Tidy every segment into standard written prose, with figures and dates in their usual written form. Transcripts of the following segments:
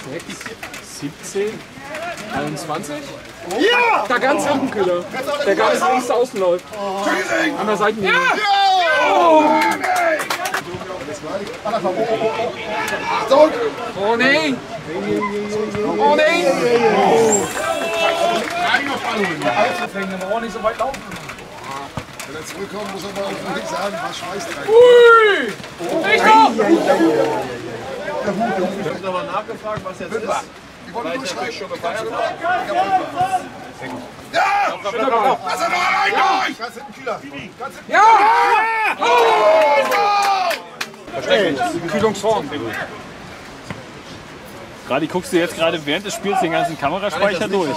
17, 21. Ja! Da ganz hinten, Kühler. Der ganz links außen läuft. An der Seitenlinie. Ja! Oh! Oh nee! Oh nee! Wir brauchen nicht so weit laufen. Wenn er zurückkommt, muss er mal auf den Weg sagen, was schmeißt rein. Ui! Nicht noch! Ich habe nochmal nachgefragt, was jetzt ist. Die wollen nur schreiben. Schon gefeiert. Ja! Lass er noch rein durch! Ganz hinten, Kühler. Ja! Versteckt. Kühlungsborn. Gerade guckst du jetzt gerade während des Spiels den ganzen Kameraspeicher durch.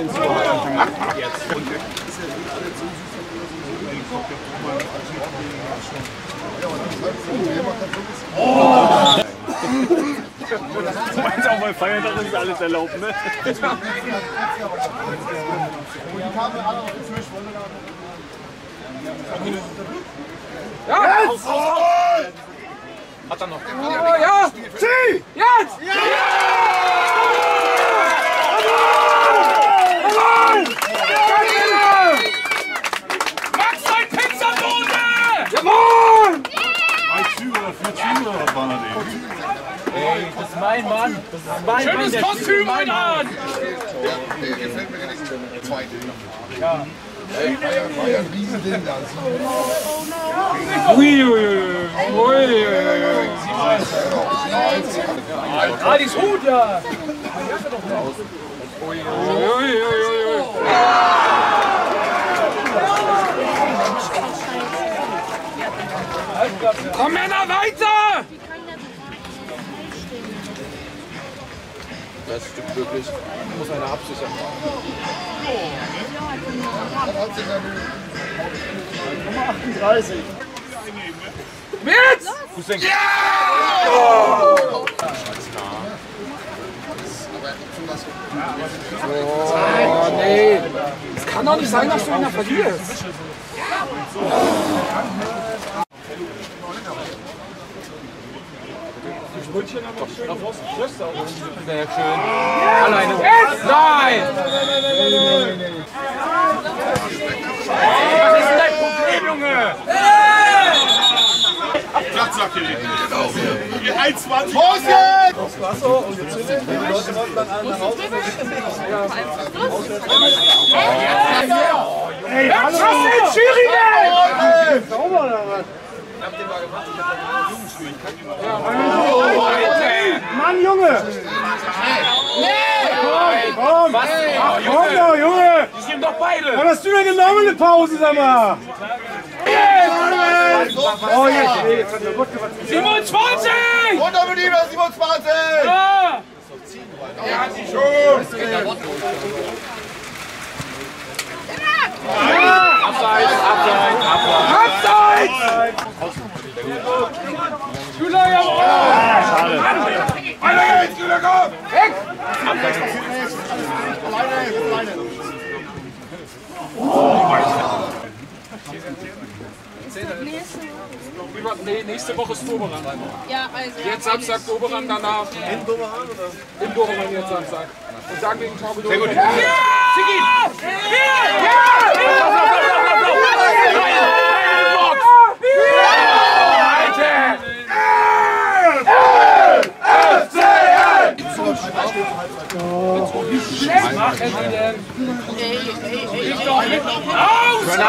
Du meinst auch bei Feiertag ist alles erlaubt, ne? Ja! Hat er noch. Oh, ja! Zieh! Jetzt! Ja! Max, ein Pizzabote! Jawohl! 3 Züge oder 4 Züge oder was war das eben? Ey, das ist mein Mann. Das ist mein Mann. Schönes Kostüm heute an! Der gefällt mir nicht. Der zweite. Ja. War ja ein Riesending da. Radis Hut da! Komm Männer, weiter! Das stimmt wirklich. Muss einer absichern. Nummer 38. Jetzt! Ja! Oh nee! Es kann doch nicht sein, dass du ihn da verlierst. Sehr schön. Alleine. Nein! Was ist denn dein Problem, Junge? Platz sagt ihr nicht. Die 1,20. Prost jetzt! Ey, hallo! Was ist denn Schiri denn? Sauber oder was? Ich hab den mal gemacht, ich hab Mann, Junge! Komm! Was? Komm doch, Junge! Die sind doch beide! Was hast du denn genommen, eine Pause, sag mal? Oh, jetzt hat der Wodka was 27! Runter mit ihm, das ist 27! Ja! Er hat sie schon! Abseits, abseits, abseits! Abseits! Schüler, jawohl! schade. Weiter geht's, Kühler, komm! Weg! Nee, nächste Woche ist Doberan. Ja, also. Jetzt Samstag Doberan, danach. In Doberan oder? In Doberan jetzt Samstag. Und dann gegen Torge Sehr gut. Ja! Sigi! Ja! Ja! Was machen die denn? Raus! Raus!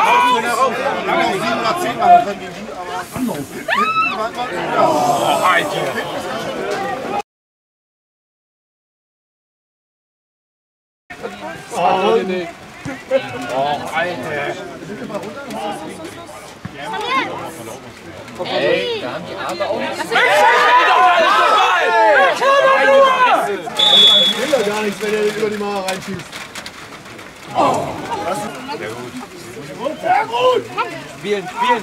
Alter! Oh, nee. Oh, Alter! Ey, Da haben die Arme auch nicht. was ist Ich will ja gar nichts, wenn er den über die Mauer reinschießt. Sehr gut! Spielen, spielen!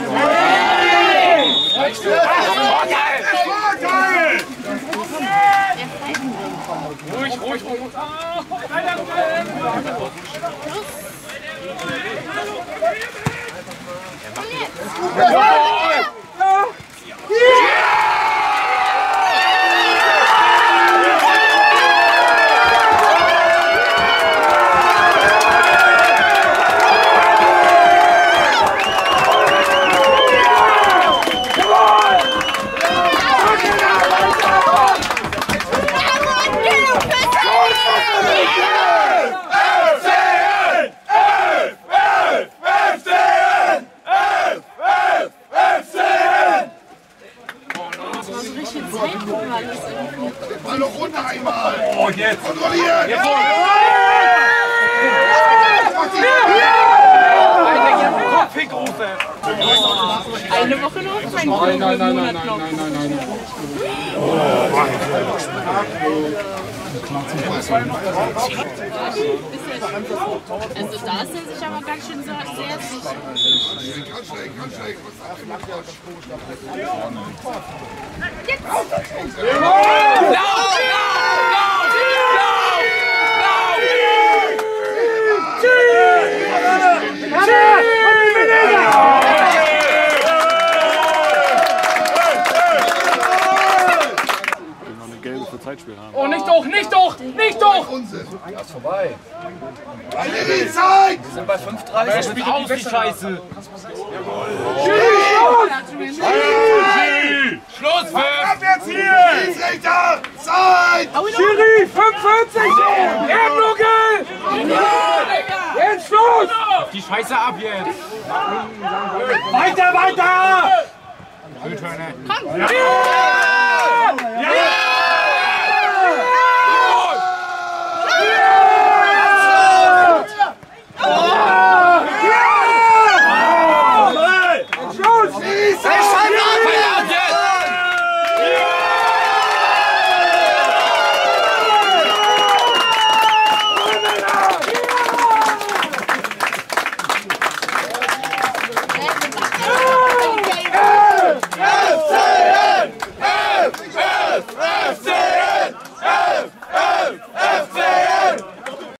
Ruhig, ruhig, ruhig! Mal noch runter einmal. Oh, jetzt. Kontrollieren. Jetzt. Kopfwegrufe. Eine Woche noch? Nein. Also da ist er sich aber ganz schön sehr sicher. Ganz schlecht. Zeitspiel haben. Oh, nicht doch! Unsinn. Ja, ist vorbei. Eine Zeit. Wir sind bei 5:30. Was spielt aus, die Scheiße? Schluss! Abwärts hier. Schiedsrichter. Zeit. Schiri, 45! Erdnugel! Jetzt Schluss! Die Scheiße ab jetzt! Weiter! Mülltonne! Ja!